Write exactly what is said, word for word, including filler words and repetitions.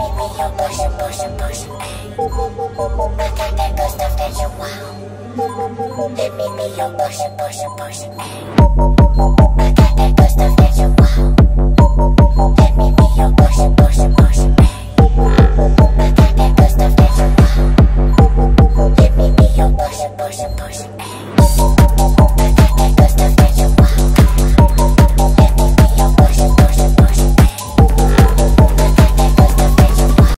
me be your portion, portion, portion, ayy. I got that good stuff that you want. Let me be your portion, portion, portion, ayy. I got that good stuff that you want. Let me be your portion, portion, portion, ayy.